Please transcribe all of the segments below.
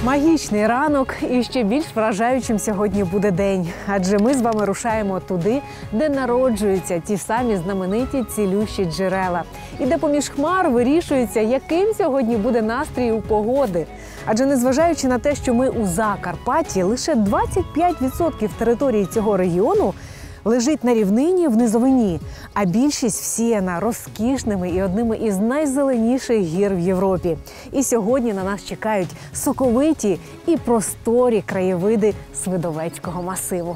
Магічний ранок і ще більш вражаючим сьогодні буде день. Адже ми з вами рушаємо туди, де народжуються ті самі знамениті цілющі джерела. І де поміж хмар вирішується, яким сьогодні буде настрій у погоди. Адже незважаючи на те, що ми у Закарпатті, лише 25% території цього регіону лежить на рівнині в низовині, а більшість всіяна розкішними і одними із найзеленіших гір в Європі. І сьогодні на нас чекають соковиті і просторі краєвиди Свидовецького масиву.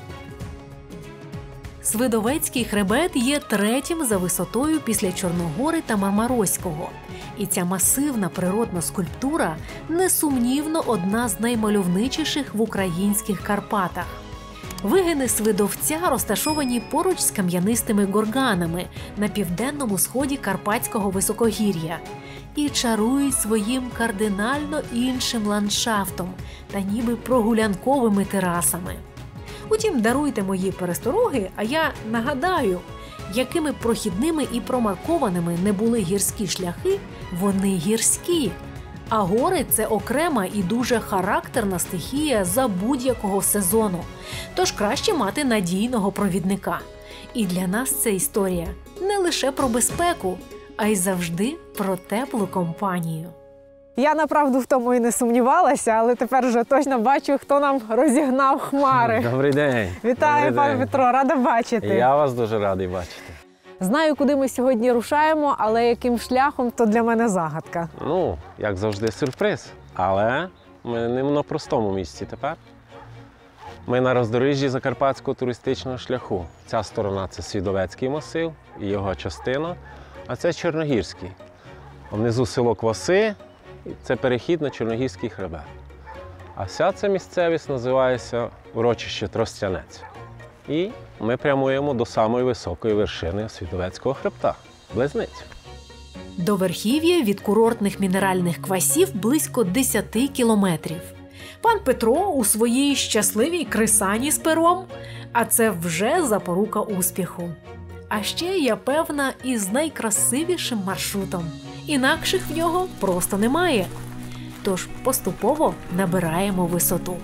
Свидовецький хребет є третім за висотою після Чорногори та Мармарозького. І ця масивна природна скульптура несумнівно одна з наймальовничіших в українських Карпатах. Вигини Свидовця розташовані поруч з кам'янистими горганами на південному сході Карпатського високогір'я і чарують своїм кардинально іншим ландшафтом та ніби прогулянковими терасами. Утім, даруйте мої перестороги, а я нагадаю, якими прохідними і промаркованими не були гірські шляхи, вони гірські. А гори – це окрема і дуже характерна стихія за будь-якого сезону. Тож краще мати надійного провідника. І для нас ця історія не лише про безпеку, а й завжди про теплу компанію. Я, направду, в тому і не сумнівалася, але тепер вже точно бачу, хто нам розігнав хмари. Добрий день. Вітаю, пане Петро, рада бачити. Я вас дуже радий бачити. Знаю, куди ми сьогодні рушаємо, але яким шляхом, то для мене загадка. Ну, як завжди, сюрприз. Але ми не на простому місці тепер. Ми на роздоріжжі Закарпатського туристичного шляху. Ця сторона – це Свидовецький масив і його частина, а це Чорногірський. Внизу село Кваси – це перехід на Чорногірський хребет. А вся ця місцевість називається урочище Тростянець. І ми прямуємо до самої високої вершини Свидовецького хребта – Близницю. До верхів'я від курортних мінеральних квасів близько 10 кілометрів. Пан Петро у своїй щасливій крисані з пером, а це вже запорука успіху. А ще я певна із найкрасивішим маршрутом. Інакших в нього просто немає. Тож поступово набираємо висоту.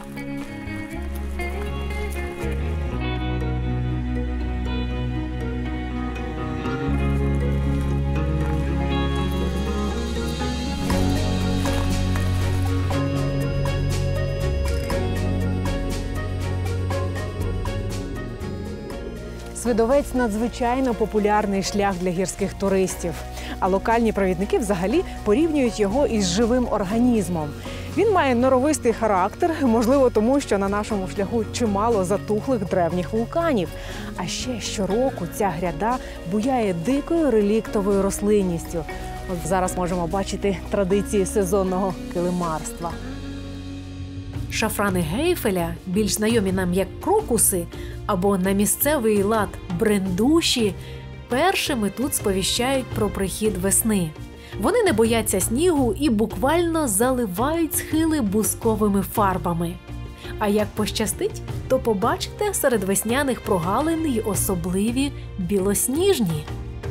Свидовець – надзвичайно популярний шлях для гірських туристів. А локальні провідники взагалі порівнюють його із живим організмом. Він має норовистий характер, можливо тому, що на нашому шляху чимало затухлих древніх вулканів. А ще щороку ця гряда буяє дикою реліктовою рослинністю. От зараз можемо бачити традиції сезонного килимарства. Шафрани Гейфеля, більш знайомі нам як крокуси, або на місцевий лад брендуші, першими тут сповіщають про прихід весни. Вони не бояться снігу і буквально заливають схили бусковими фарбами. А як пощастить, то побачите серед весняних прогалин й особливі білосніжні.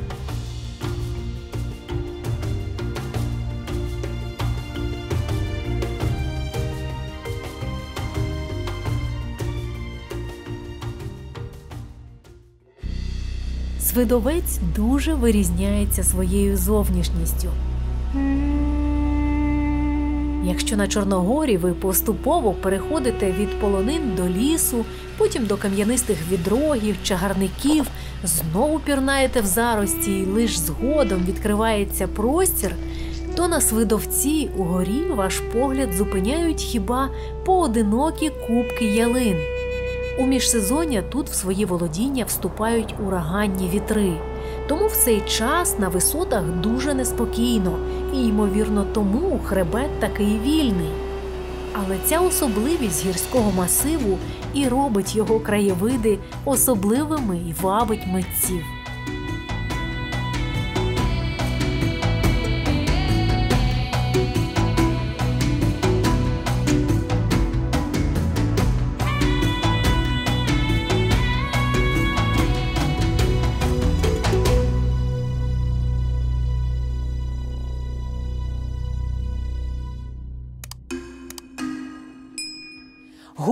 Свидовець дуже вирізняється своєю зовнішністю. Якщо на Чорногорі ви поступово переходите від полонин до лісу, потім до кам'янистих відрогів, чагарників, знову пірнаєте в зарості і лиш згодом відкривається простір, то на Свидовці угорі ваш погляд зупиняють хіба поодинокі купки ялин. У міжсезоння тут в свої володіння вступають ураганні вітри. Тому в цей час на висотах дуже неспокійно і, ймовірно, тому хребет такий вільний. Але ця особливість гірського масиву і робить його краєвиди особливими і вабить митців.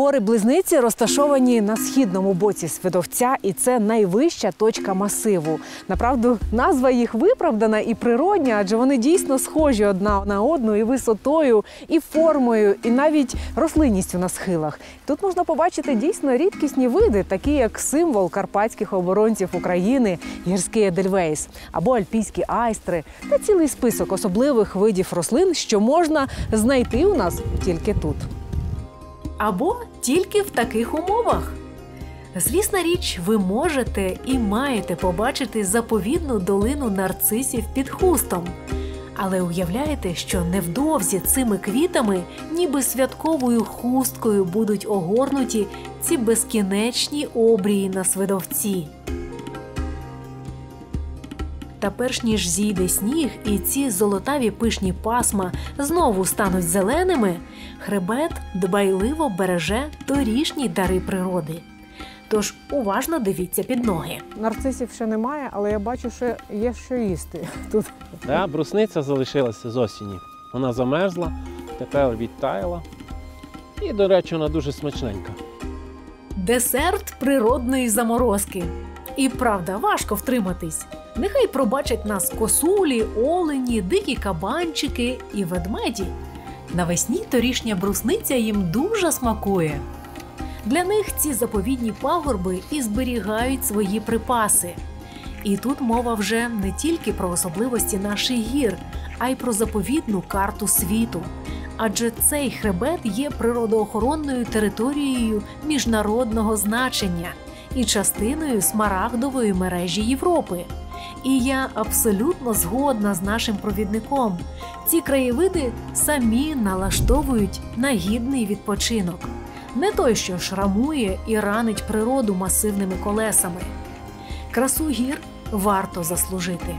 Гори-близниці розташовані на східному боці Свидовця, і це найвища точка масиву. Направду, назва їх виправдана і природня, адже вони дійсно схожі одна на одну і висотою, і формою, і навіть рослинністю на схилах. Тут можна побачити дійсно рідкісні види, такі як символ карпатських оборонців України – гірський едельвейс, або альпійські айстри, та цілий список особливих видів рослин, що можна знайти у нас тільки тут. Або тільки в таких умовах. Звісна річ, ви можете і маєте побачити заповідну долину нарцисів під Хустом. Але уявляєте, що невдовзі цими квітами, ніби святковою хусткою, будуть огорнуті ці безкінечні обрії на Свидовці. Та перш ніж зійде сніг і ці золотаві пишні пасма знову стануть зеленими, хребет дбайливо береже торішні дари природи. Тож уважно дивіться під ноги. Нарцисів ще немає, але я бачу, що є що їсти тут. Да, брусниця залишилася з осені. Вона замерзла, тепер відтаяла. І, до речі, вона дуже смачненька. Десерт природної заморозки. І правда, важко втриматись. Нехай пробачать нас косулі, олені, дикі кабанчики і ведмеді. Навесні торішня брусниця їм дуже смакує. Для них ці заповідні пагорби і зберігають свої припаси. І тут мова вже не тільки про особливості наших гір, а й про заповідну карту світу. Адже цей хребет є природоохоронною територією міжнародного значення і частиною смарагдової мережі Європи. І я абсолютно згодна з нашим провідником. Ці краєвиди самі налаштовують на гідний відпочинок. Не той, що шрамує і ранить природу масивними колесами. Красу гір варто заслужити.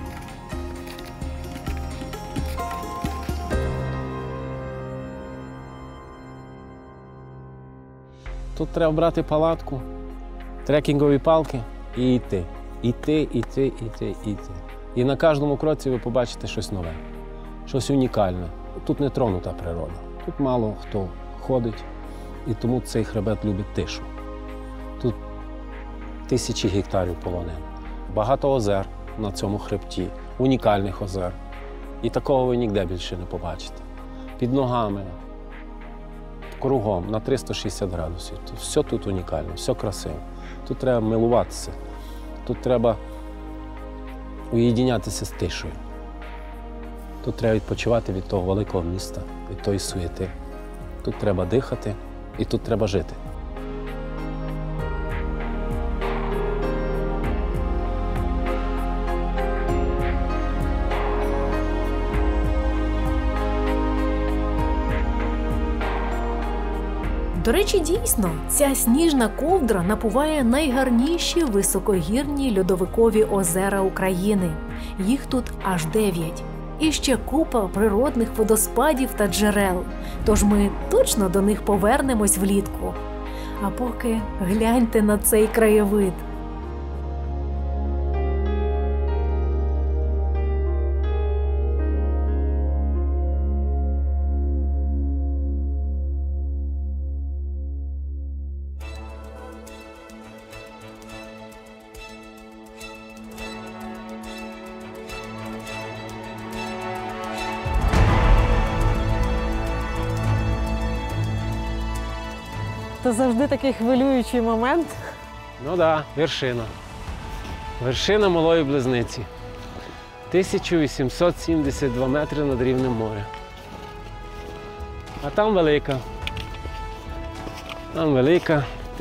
Тут треба брати палатку, трекінгові палки і йти. Іти. І на кожному кроці ви побачите щось нове, щось унікальне. Тут не тронута природа. Тут мало хто ходить, і тому цей хребет любить тишу. Тут тисячі гектарів полонин, багато озер на цьому хребті, унікальних озер. І такого ви ніде більше не побачите. Під ногами, кругом, на 360 градусів. Все тут унікально, все красиво. Тут треба милуватися. Тут треба уєдинятися з тишою. Тут треба відпочивати від того великого міста, від тої суєти. Тут треба дихати і тут треба жити. До речі, дійсно, ця сніжна ковдра напуває найгарніші високогірні льодовикові озера України. Їх тут аж 9. І ще купа природних водоспадів та джерел. Тож ми точно до них повернемось влітку. А поки гляньте на цей краєвид. Це завжди такий хвилюючий момент. Ну так, вершина. Вершина Малої Близниці. 1872 метри над рівнем моря. А там велика. Там велика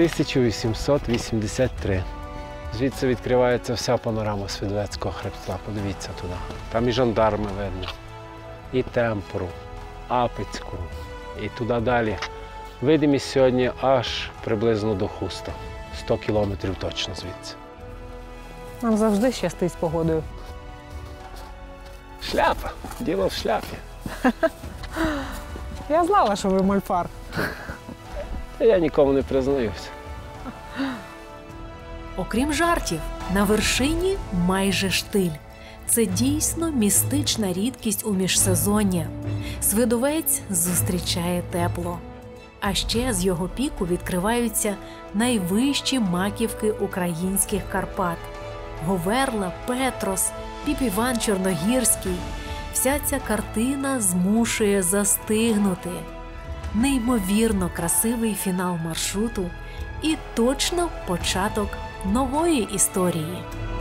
1883. Звідси відкривається вся панорама Свидовецького хребта. Подивіться туди. Там і жандарми видно, і Темпору, Апицьку, і туди далі. Видимість сьогодні аж приблизно до Хуста. 100 кілометрів точно звідси. Нам завжди щастить з погодою. Шляпа. Діло в шляпі. Я знала, що ви мольфар. Та я нікому не признаюся. Окрім жартів, на вершині майже штиль. Це дійсно містична рідкість у міжсезоння. Свидовець зустрічає тепло. А ще з його піку відкриваються найвищі маківки українських Карпат – Говерла, Петрос, Піп-Іван Чорногірський. Вся ця картина змушує застигнути. Неймовірно красивий фінал маршруту і точно початок нової історії.